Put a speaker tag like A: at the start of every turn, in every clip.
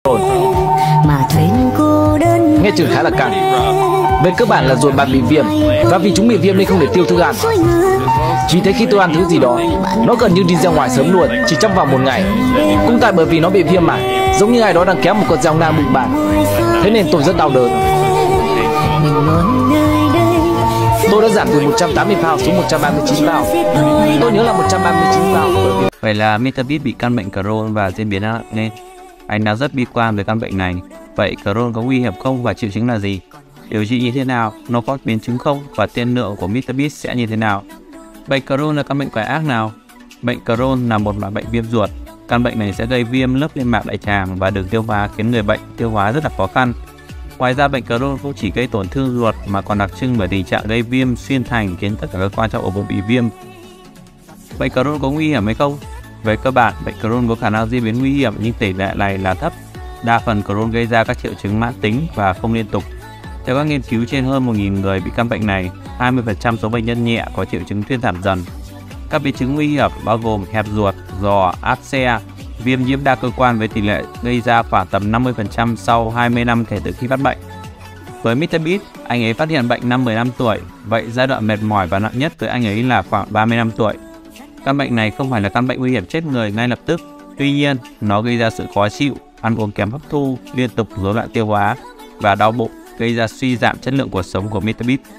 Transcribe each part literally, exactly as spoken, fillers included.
A: rồi. Nghe chừng khá là căng. Về cơ bản là ruột bạn bị viêm, và vì chúng bị viêm nên không thể tiêu thức ăn. Vì thế khi tôi ăn thứ gì đó, nó gần như đi ra ngoài sớm luôn, chỉ trong vòng một ngày. Cũng tại bởi vì nó bị viêm mà, giống như ai đó đang kéo một con dao nang bụng bạn. Thế nên tôi rất đau đớn. Tôi đã giảm từ một trăm tám mươi pound xuống một trăm ba mươi chín pound. Tôi nhớ là một trăm ba mươi chín pound.
B: Vậy là mít tơ Beast bị căn bệnh Crohn và diễn biến nặng nên anh đang rất bi quan về căn bệnh này. Vậy Crohn có nguy hiểm không và triệu chứng là gì? Điều trị như thế nào? Nó có biến chứng không? Và tiên lượng của mít tơ Beast sẽ như thế nào? Bệnh Crohn là căn bệnh quái ác nào? Bệnh Crohn là một loại bệnh viêm ruột. Căn bệnh này sẽ gây viêm lớp niêm mạc đại tràng và đường tiêu hóa, khiến người bệnh tiêu hóa rất là khó khăn. Ngoài ra, bệnh Crohn không chỉ gây tổn thương ruột mà còn đặc trưng bởi tình trạng gây viêm xuyên thành, khiến tất cả các quan trong ổ bụng bị viêm. Bệnh Crohn có nguy hiểm hay không? Về cơ bản, bệnh Crohn có khả năng diễn biến nguy hiểm nhưng tỷ lệ này là thấp. Đa phần Crohn gây ra các triệu chứng mãn tính và không liên tục. Theo các nghiên cứu, trên hơn một nghìn người bị căn bệnh này, hai mươi phần trăm số bệnh nhân nhẹ có triệu chứng thuyên giảm dần. Các biến chứng nguy hiểm bao gồm hẹp ruột, giò, áp xe, viêm nhiễm đa cơ quan với tỷ lệ gây ra khoảng tầm năm mươi phần trăm sau hai mươi năm kể từ khi phát bệnh. Với mít tơ Beast, anh ấy phát hiện bệnh năm mười lăm tuổi, vậy giai đoạn mệt mỏi và nặng nhất với anh ấy là khoảng ba mươi lăm tuổi. Căn bệnh này không phải là căn bệnh nguy hiểm chết người ngay lập tức, tuy nhiên nó gây ra sự khó chịu, ăn uống kém hấp thu, liên tục rối loạn tiêu hóa và đau bụng, gây ra suy giảm chất lượng cuộc sống của mít tơ Beast.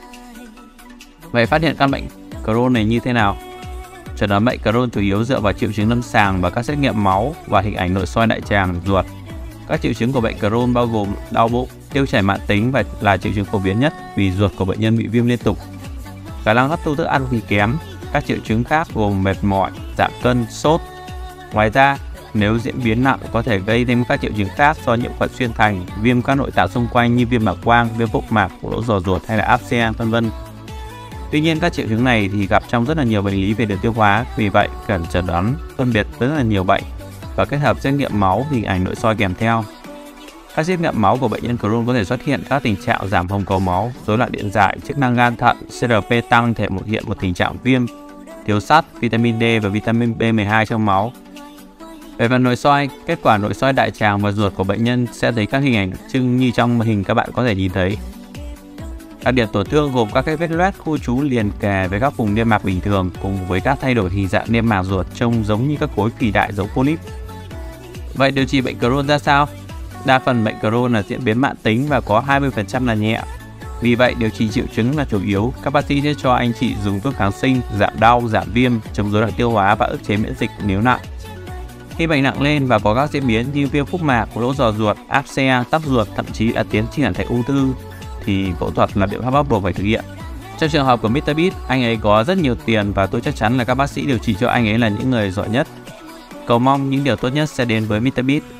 B: Vậy phát hiện căn bệnh Crohn này như thế nào? Chẩn đoán bệnh Crohn chủ yếu dựa vào triệu chứng lâm sàng và các xét nghiệm máu và hình ảnh nội soi đại tràng, ruột. Các triệu chứng của bệnh Crohn bao gồm đau bụng, tiêu chảy mãn tính và là triệu chứng phổ biến nhất vì ruột của bệnh nhân bị viêm liên tục. Khả năng hấp thu thức ăn thì kém. Các triệu chứng khác gồm mệt mỏi, giảm cân, sốt. Ngoài ra, nếu diễn biến nặng có thể gây thêm các triệu chứng khác do nhiễm khuẩn xuyên thành, viêm các nội tạng xung quanh như viêm mạc quang, viêm phúc mạc, lỗ giò ruột hay là áp xe, vân vân. Tuy nhiên, các triệu chứng này thì gặp trong rất là nhiều bệnh lý về đường tiêu hóa, vì vậy cần chẩn đoán phân biệt rất là nhiều bệnh và kết hợp xét nghiệm máu, hình ảnh nội soi kèm theo. Các xét nghiệm máu của bệnh nhân Crohn có thể xuất hiện các tình trạng giảm hồng cầu máu, rối loạn điện giải, chức năng gan thận, xê rờ pê tăng thể một hiện một tình trạng viêm, thiếu sắt, vitamin D và vitamin B mười hai trong máu. Về phần nội soi, kết quả nội soi đại tràng và ruột của bệnh nhân sẽ thấy các hình ảnh đặc trưng như trong hình các bạn có thể nhìn thấy. Đặc điểm tổn thương gồm các cái vết loét khu trú liền kề với các vùng niêm mạc bình thường cùng với các thay đổi hình dạng niêm mạc ruột trông giống như các khối phì đại giống polyp. Vậy điều trị bệnh Crohn ra sao? Đa phần bệnh Crohn là diễn biến mãn tính và có hai mươi phần trăm là nhẹ. Vì vậy, điều trị triệu chứng là chủ yếu. Các bác sĩ sẽ cho anh chị dùng thuốc kháng sinh, giảm đau, giảm viêm, chống rối loạn tiêu hóa và ức chế miễn dịch nếu nặng. Khi bệnh nặng lên và có các diễn biến như viêm phúc mạc, lỗ giò ruột, áp xe, tắc ruột, thậm chí là tiến triển thành ung thư, thì phẫu thuật là biện pháp bắt buộc phải thực hiện. Trong trường hợp của mít tơ Beast, anh ấy có rất nhiều tiền và tôi chắc chắn là các bác sĩ điều trị cho anh ấy là những người giỏi nhất. Cầu mong những điều tốt nhất sẽ đến với mít tơ Beast.